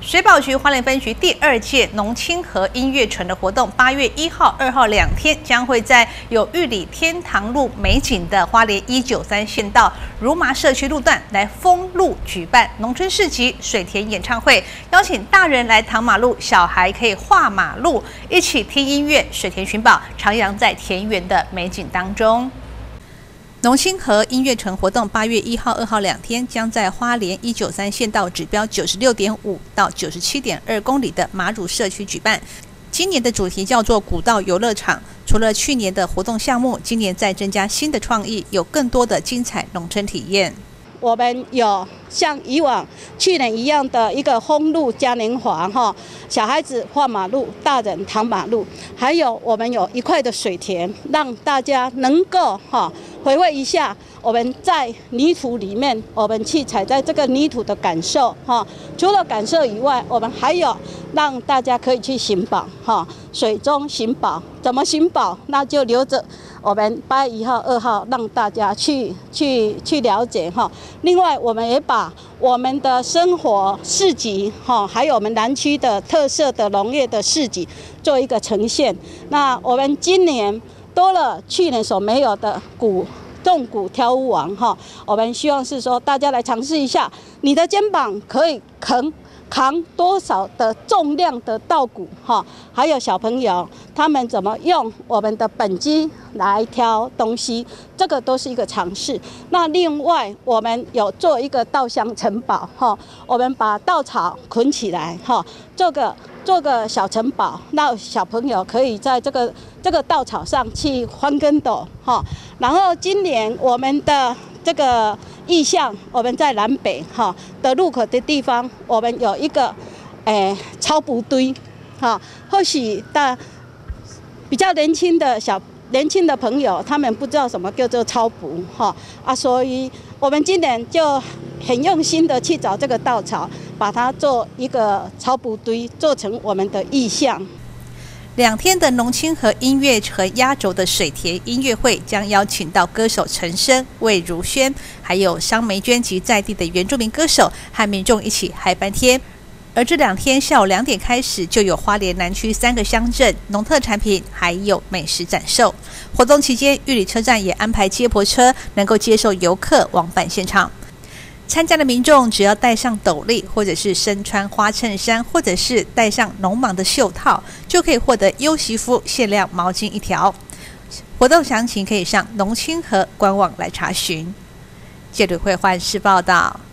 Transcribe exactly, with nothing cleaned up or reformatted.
水保局花莲分局第二届农清河音乐城的活动，八月一号、二号两天将会在有玉里天堂路美景的花莲一九三县道如麻社区路段来封路举办农村市集、水田演唱会，邀请大人来躺马路，小孩可以画马路，一起听音乐、水田寻宝，徜徉在田园的美景当中。农清河音乐城活动八月一号、二号两天将在花莲一九三县道指标九十六点五到九十七点二公里的马乳社区举办。今年的主题叫做古道游乐场。除了去年的活动项目，今年再增加新的创意，有更多的精彩农村体验。 我们有像以往去年一样的一个封路嘉年华哈，小孩子画马路，大人躺马路，还有我们有一块的水田，让大家能够哈回味一下我们在泥土里面，我们去踩在这个泥土的感受哈。除了感受以外，我们还有让大家可以去寻宝哈，水中寻宝，怎么寻宝？那就留着我们八月一号、二号让大家去去去了解哈。另外，我们也把我们的生活市集哈，还有我们南区的特色的农业的市集做一个呈现。那我们今年多了去年所没有的鼓。重鼓跳舞王哈，我们希望是说大家来尝试一下，你的肩膀可以扛扛多少的重量的稻谷哈，还有小朋友他们怎么用我们的本机来挑东西，这个都是一个尝试。那另外我们有做一个稻香城堡哈，我们把稻草捆起来哈，做个。做个小城堡，让小朋友可以在这个这个稻草上去翻跟斗哈。然后今年我们的这个意向，我们在南北哈的入口的地方，我们有一个诶超补堆哈。或许大比较年轻的小年轻的朋友，他们不知道什么叫做超补哈啊，所以我们今年就很用心的去找这个稻草，把它做一个草补堆，做成我们的意象。 两天的农清河音乐城压轴的水田音乐会，将邀请到歌手陈升、魏如萱，还有商梅娟及在地的原住民歌手和民众一起嗨翻天。而这两天下午两点开始，就有花莲南区三个乡镇农特产品还有美食展售。活动期间，玉里车站也安排接驳车，能够接受游客往返现场。参加的民众只要戴上斗笠，或者是身穿花衬衫，或者是戴上农忙的袖套，就可以获得优媳妇限量毛巾一条。活动详情可以上农清河官网来查询。记者会换视报道。